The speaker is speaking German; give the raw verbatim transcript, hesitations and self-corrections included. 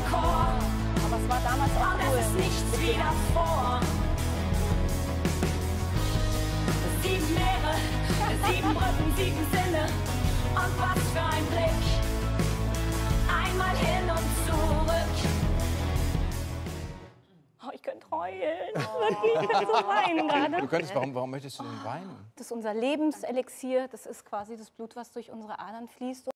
Chor. Aber es war damals auch Und cool. es ist nichts wie davor. Sieben Meere, sieben Brücken, sieben Sinne. Und was für ein Blick. Einmal hin und zurück. Oh, ich könnte heulen. Wirklich, ich könnte so weinen gerade. Du könntest, warum, warum möchtest du denn weinen? Das ist unser Lebenselixier. Das ist quasi das Blut, was durch unsere Adern fließt.